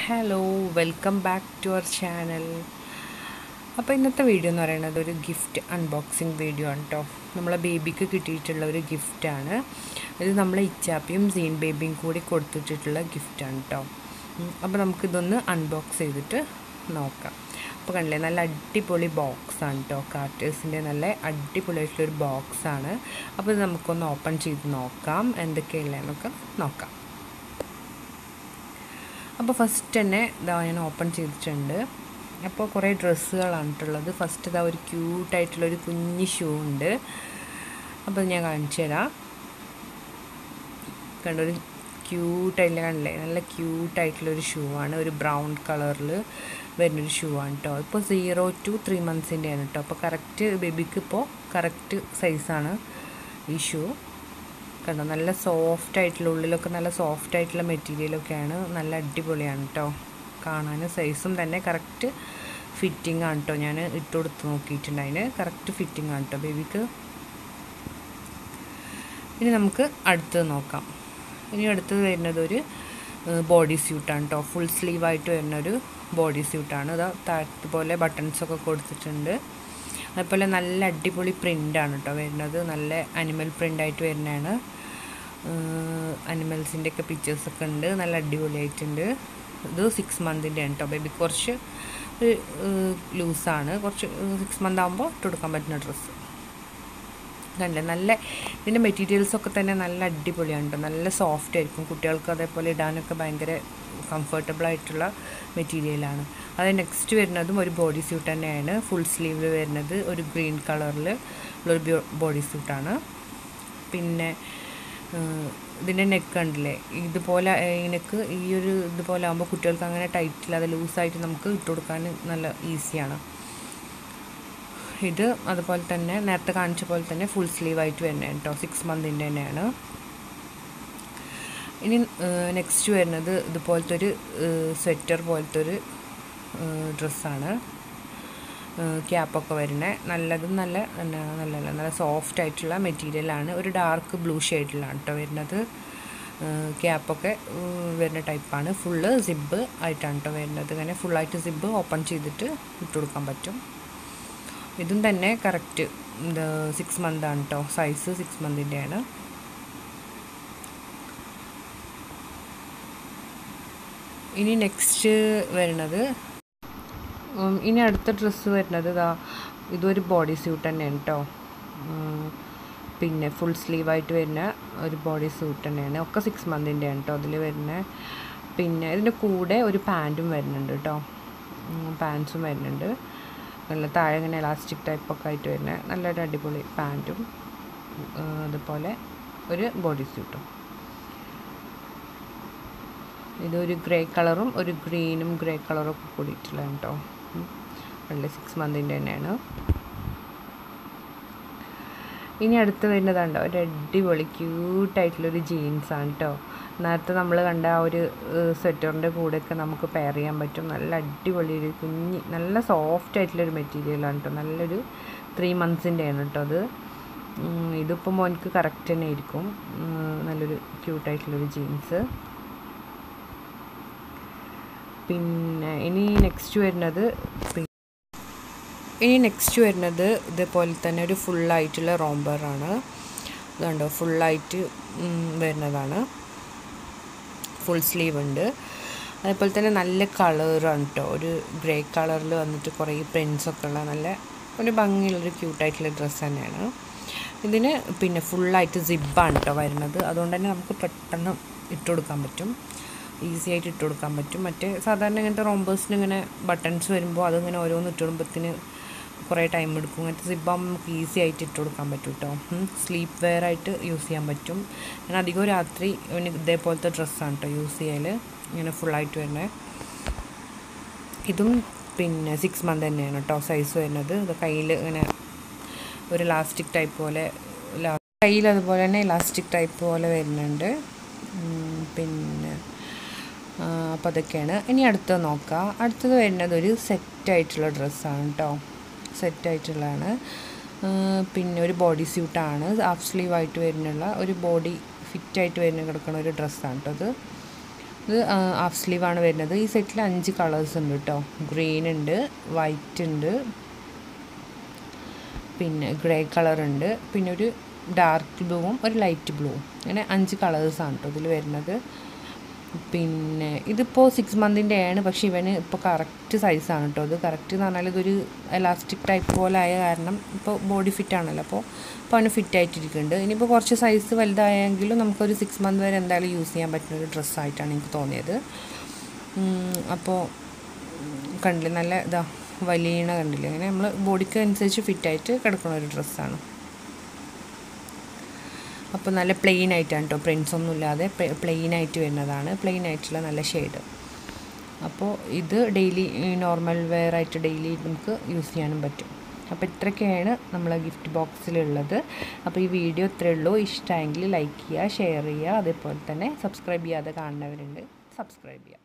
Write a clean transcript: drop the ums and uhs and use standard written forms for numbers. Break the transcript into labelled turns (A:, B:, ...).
A: Hello welcome back to our channel. അപ്പോൾ ഇന്നത്തെ video എന്ന് പറയുന്നത് ഒരു ഗിഫ്റ്റ് അൺബോക്സിങ് വീഡിയോ ആണ് കേട്ടോ. നമ്മളെ ബേബിക്ക് കിട്ടിയിട്ടുള്ള ഒരു ഗിഫ്റ്റാണ് ഇത്. നമ്മളെ ഇച്ചാപ്പിയും സീൻ ബേബിയും കൂടി കൊടുത്തിട്ടുള്ള ഗിഫ്റ്റാണ് കേട്ടോ. അപ്പോൾ നമുക്കിതൊന്ന് അൺബോക്സ് ചെയ്തിട്ട് നോക്കാം. അപ്പോൾ കണ്ടില്ലേ, നല്ല അടിപൊളി ബോക്സാണ് കേട്ടോ. കാർട്ടേഴ്സിൻ്റെ നല്ല അടിപൊളിയായിട്ടുള്ളൊരു ബോക്സാണ്. അപ്പോൾ ഇത് നമുക്കൊന്ന് ഓപ്പൺ ചെയ്ത് നോക്കാം, എന്തൊക്കെയുള്ളതെന്നൊക്കെ നോക്കാം. അപ്പോൾ ഫസ്റ്റ് തന്നെ ഇതാ ഞാൻ ഓപ്പൺ ചെയ്തിട്ടുണ്ട്. അപ്പോൾ കുറേ ഡ്രസ്സുകളാണ് ഉള്ളത്. ഫസ്റ്റ് ഇതാ ഒരു ക്യൂട്ടായിട്ടുള്ളൊരു കുഞ്ഞ് ഷൂ ഉണ്ട്. അപ്പോൾ ഞാൻ കാണിച്ചു തരാം. കണ്ടൊരു ക്യൂട്ടായിട്ടില്ല, കണ്ടില്ലേ, നല്ല ക്യൂട്ടായിട്ടുള്ളൊരു ഷൂ ആണ്. ഒരു ബ്രൗൺ കളറിൽ വരുന്നൊരു ഷൂ ആണ് കേട്ടോ. ഇപ്പോൾ 0 to 3 months ആണ് കേട്ടോ. അപ്പോൾ കറക്റ്റ് ബേബിക്ക് ഇപ്പോൾ കറക്റ്റ് സൈസാണ് ഈ ഷൂ. കണ്ടോ, നല്ല സോഫ്റ്റ് ആയിട്ടുള്ള, ഉള്ളിലൊക്കെ നല്ല സോഫ്റ്റ് ആയിട്ടുള്ള മെറ്റീരിയലൊക്കെയാണ്. നല്ല അടിപൊളിയാണ് കേട്ടോ കാണാൻ. സൈസും തന്നെ കറക്റ്റ് ഫിറ്റിംഗ് ആണ് കേട്ടോ. ഞാൻ ഇട്ട് കൊടുത്ത് നോക്കിയിട്ടുണ്ട്, അതിന് കറക്റ്റ് ഫിറ്റിംഗ് ആണ് കേട്ടോ ബേബിക്ക്. ഇനി നമുക്ക് അടുത്തത് നോക്കാം. ഇനി അടുത്തത് വരുന്നത് ഒരു ബോഡി സ്യൂട്ടാണ് കേട്ടോ. ഫുൾ സ്ലീവായിട്ട് വരുന്നൊരു ബോഡി സ്യൂട്ടാണ്. ഇതാ താഴത്ത് പോലെ ബട്ടൺസൊക്കെ കൊടുത്തിട്ടുണ്ട്. അതുപോലെ നല്ല അടിപൊളി പ്രിൻ്റാണ് കേട്ടോ വരുന്നത്. നല്ല അനിമൽ പ്രിൻ്റായിട്ട് വരുന്നതാണ്. അനിമൽസിൻ്റെയൊക്കെ പിക്ചേഴ്സൊക്കെ ഉണ്ട്. നല്ല അടിപൊളിയായിട്ടുണ്ട്. ഇത് 6 months ആണ് കേട്ടോ. ബേബി കുറച്ച് ലൂസാണ്. കുറച്ച് 6 months ആകുമ്പോൾ ഇട്ട് കൊടുക്കാൻ പറ്റുന്ന ഡ്രസ്സ്. കണ്ടില്ലേ, നല്ല ഇതിൻ്റെ മെറ്റീരിയൽസൊക്കെ തന്നെ നല്ല അടിപൊളിയാണ് കേട്ടോ. നല്ല സോഫ്റ്റ് ആയിരിക്കും. കുട്ടികൾക്ക് അതേപോലെ ഇടാനൊക്കെ ഭയങ്കര കംഫർട്ടബിളായിട്ടുള്ള മെറ്റീരിയലാണ്. അത് നെക്സ്റ്റ് വരുന്നതും ഒരു ബോഡി സ്യൂട്ട് തന്നെയാണ്. ഫുൾ സ്ലീവിൽ വരുന്നത് ഒരു ഗ്രീൻ കളറിൽ ഉള്ളൊരു ബോഡി സ്യൂട്ടാണ്. പിന്നെ ഇതിൻ്റെ നെക്ക് കണ്ടില്ലേ, ഇതുപോലെ നെക്ക് ഈ ഒരു ഇതുപോലെ ആകുമ്പോൾ കുട്ടികൾക്ക് അങ്ങനെ ടൈറ്റില്ലാതെ ലൂസായിട്ട് നമുക്ക് ഇട്ട് കൊടുക്കാൻ നല്ല ഈസിയാണ്. ഇത് അതുപോലെ തന്നെ നേരത്തെ കാണിച്ച പോലെ തന്നെ ഫുൾ സ്ലീവായിട്ട് വരുന്നതാണ് കേട്ടോ. 6 months തന്നെയാണ്. ഇനി നെക്സ്റ്റ് വരുന്നത് ഇതുപോലത്തെ ഒരു സ്വെറ്റർ പോലത്തെ ഒരു ഡ്രസ്സാണ്. ക്യാപ്പൊക്കെ വരുന്നത് നല്ലതും നല്ല സോഫ്റ്റ് ആയിട്ടുള്ള മെറ്റീരിയലാണ്. ഒരു ഡാർക്ക് ബ്ലൂ ഷെയ്ഡിലാണ് കേട്ടോ വരുന്നത്. ക്യാപ്പൊക്കെ വരുന്ന ടൈപ്പാണ്. ഫുള്ള് സിബ് ആയിട്ടാണ് കേട്ടോ വരുന്നത്. ഇങ്ങനെ ഫുള്ളായിട്ട് സിബ് ഓപ്പൺ ചെയ്തിട്ട് ഇട്ട് കൊടുക്കാൻ പറ്റും. ഇതും തന്നെ കറക്റ്റ് 6 months ആണ് കേട്ടോ. സൈസ് 6 months ആണ്. ഇനി നെക്സ്റ്റ് വരുന്നത്, ഇനി അടുത്ത ഡ്രസ്സ് വരുന്നത് ഇതൊരു ബോഡി സ്യൂട്ട് തന്നെയാണ് കേട്ടോ. പിന്നെ ഫുൾ സ്ലീവായിട്ട് വരുന്ന ഒരു ബോഡി സ്യൂട്ട് തന്നെയാണ്. ഒക്കെ 6 months ആണ് കേട്ടോ അതിൽ വരുന്നത്. പിന്നെ ഇതിൻ്റെ കൂടെ ഒരു പാൻറ്റും വരുന്നുണ്ട് കേട്ടോ. പാൻസും വരുന്നുണ്ട്. നല്ല താഴെ ഇങ്ങനെ ഇലാസ്റ്റിക് ടൈപ്പൊക്കെ ആയിട്ട് വരുന്ന നല്ലൊരു അടിപൊളി പാൻറ്റും അതുപോലെ ഒരു ബോഡി സ്യൂട്ടും. ഇതൊരു ഗ്രേ കളറും ഒരു ഗ്രീനും ഗ്രേ കളറും ഒക്കെ കൂടിയിട്ടുള്ളതാണ് കേട്ടോ. നല്ല 6 months തന്നെയാണ്. ഇനി അടുത്ത് വരുന്നതാണ്ടോ ഒരു അടിപൊളി ക്യൂട്ടായിട്ടുള്ളൊരു ജീൻസാണ് കേട്ടോ. നേരത്തെ നമ്മൾ കണ്ട ആ ഒരു സ്വെറ്ററിൻ്റെ കൂടെയൊക്കെ നമുക്ക് പെയർ ചെയ്യാൻ പറ്റും. നല്ല അടിപൊളി ഒരു കുഞ്ഞ് നല്ല സോഫ്റ്റ് ആയിട്ടുള്ളൊരു മെറ്റീരിയലാണ് കേട്ടോ. നല്ലൊരു 3 months ആണ് കേട്ടോ അത്. ഇതിപ്പോൾ മോനിക്ക് കറക്റ്റ് തന്നെ ആയിരിക്കും. നല്ലൊരു ക്യൂട്ടായിട്ടുള്ളൊരു ജീൻസ്. പിന്നെ ഇനി നെക്സ്റ്റ് വരുന്നത് ഇതേപോലെ തന്നെ ഒരു ഫുള്ളായിട്ടുള്ള റോംബറാണ്. ഇതുണ്ടോ, ഫുള്ളായിട്ട് വരുന്നതാണ്. ഫുൾ സ്ലീവ് ഉണ്ട്. അതേപോലെ തന്നെ നല്ല കളറാണ് കേട്ടോ. ഒരു ഗ്രേ കളറിൽ വന്നിട്ട് കുറേ പ്രിൻസൊക്കെ ഉള്ള നല്ല ഒരു ഭംഗിയുള്ളൊരു ക്യൂട്ടായിട്ടുള്ള ഡ്രസ്സ് തന്നെയാണ്. ഇതിന് പിന്നെ ഫുള്ളായിട്ട് സിബ്ബാണ് കേട്ടോ വരുന്നത്. അതുകൊണ്ട് തന്നെ നമുക്ക് പെട്ടെന്ന് ഇട്ട് കൊടുക്കാൻ പറ്റും. ഈസി ആയിട്ട് ഇട്ട് കൊടുക്കാൻ പറ്റും. മറ്റേ സാധാരണ ഇങ്ങനത്തെ റോംബേഴ്സിന് ഇങ്ങനെ ബട്ടൺസ് വരുമ്പോൾ അതിങ്ങനെ ഓരോന്ന് ഇട്ടിടുമ്പോഴത്തിന് കുറേ ടൈം എടുക്കും. ഇങ്ങനത്തെ സിബ്ബാകുമ്പോൾ നമുക്ക് ഈസി ആയിട്ട് ഇട്ട് കൊടുക്കാൻ പറ്റും കേട്ടോ. സ്ലീപ്പ് വെയർ ആയിട്ട് യൂസ് ചെയ്യാൻ പറ്റും. ഞാൻ അധികം രാത്രി ഇതേപോലത്തെ ഡ്രസ്സാണ് കേട്ടോ യൂസ് ചെയ്യൽ, ഇങ്ങനെ ഫുള്ളായിട്ട് വരുന്നത്. ഇതും പിന്നെ 6 months തന്നെയാണ് കേട്ടോ സൈസ് വരുന്നത്. ഇത് കയ്യിൽ ഇങ്ങനെ ഒരു ഇലാസ്റ്റിക് ടൈപ്പ് പോലെ, കയ്യിൽ അതുപോലെ തന്നെ ഇലാസ്റ്റിക് ടൈപ്പ് പോലെ വരുന്നുണ്ട്. പിന്നെ അപ്പോൾ അതൊക്കെയാണ്. ഇനി അടുത്തത് നോക്കാം. അടുത്തത് വരുന്നത് ഒരു സെറ്റായിട്ടുള്ള ഡ്രസ്സാണ് കേട്ടോ. സെറ്റായിട്ടുള്ളതാണ്. പിന്നെ ഒരു ബോഡി സ്യൂട്ടാണ്. ഹാഫ് സ്ലീവായിട്ട് വരുന്നുള്ള ഒരു ബോഡി ഫിറ്റായിട്ട് വരുന്ന കിടക്കുന്ന ഒരു ഡ്രസ്സാണ് കേട്ടോ അത്. ഇത് ഹാഫ് സ്ലീവാണ് വരുന്നത്. ഈ സെറ്റിൽ 5 കളേഴ്സ് ഉണ്ട് കേട്ടോ. ഗ്രീൻ ഉണ്ട്, വൈറ്റ് ഉണ്ട്, പിന്നെ ഗ്രേ കളർ ഉണ്ട്, പിന്നെ ഒരു ഡാർക്ക് ബ്ലൂവും ഒരു ലൈറ്റ് ബ്ലൂവും, അങ്ങനെ 5 കളേഴ്സാണ് കേട്ടോ ഇതിൽ വരുന്നത്. പിന്നെ ഇതിപ്പോൾ 6 മന്തിൻ്റെ ആണ്, പക്ഷേ ഇവന് ഇപ്പോൾ കറക്റ്റ് സൈസാണ് കേട്ടോ. ഇത് കറക്റ്റ് എന്ന് പറഞ്ഞാൽ ഇതൊരു എലാസ്റ്റിക് ടൈപ്പ് പോലെ ആയ കാരണം ഇപ്പോൾ ബോഡി ഫിറ്റ് ആണല്ലോ, അപ്പോൾ അവന് ഫിറ്റ് ആയിട്ടിരിക്കുന്നുണ്ട്. ഇനിയിപ്പോൾ കുറച്ച് സൈസ് വലുതായെങ്കിലും നമുക്കൊരു 6 മന്ത് വരെ എന്തായാലും യൂസ് ചെയ്യാൻ പറ്റുന്ന ഒരു ഡ്രസ്സായിട്ടാണ് എനിക്ക് തോന്നിയത്. അപ്പോൾ കണ്ടില്ലേ, നല്ല ഇതാ വലിയണ കണ്ടില്ലേ, അങ്ങനെ നമ്മൾ ബോഡിക്ക് അനുസരിച്ച് ഫിറ്റായിട്ട് കിടക്കുന്ന ഒരു ഡ്രസ്സാണ്. അപ്പോൾ നല്ല പ്ലെയിൻ ആയിട്ടാണ് കേട്ടോ, പ്രിൻസ് ഒന്നും ഇല്ലാതെ പ്ലെയിൻ ആയിട്ട് വരുന്നതാണ്, പ്ലെയിൻ ആയിട്ടുള്ള നല്ല ഷെയ്ഡ്. അപ്പോൾ ഇത് ഡെയിലി നോർമൽ വെയർ ആയിട്ട് ഡെയിലി നമുക്ക് യൂസ് ചെയ്യാനും പറ്റും. അപ്പോൾ ഇത്രയൊക്കെയാണ് നമ്മളെ ഗിഫ്റ്റ് ബോക്സിലുള്ളത്. അപ്പോൾ ഈ വീഡിയോ ഇത്രയേ ഉള്ളൂ. ഇഷ്ടമായെങ്കിൽ ലൈക്ക് ചെയ്യുക, ഷെയർ ചെയ്യുക, അതേപോലെ തന്നെ സബ്സ്ക്രൈബ് ചെയ്യാതെ കാണുന്നവരുണ്ട് സബ്സ്ക്രൈബ് ചെയ്യുക.